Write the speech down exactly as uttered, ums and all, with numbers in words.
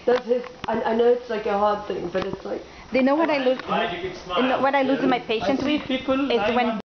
That's his. I, I know it's like a hard thing, but it's like. They know what I lose. What I lose my patience with is when.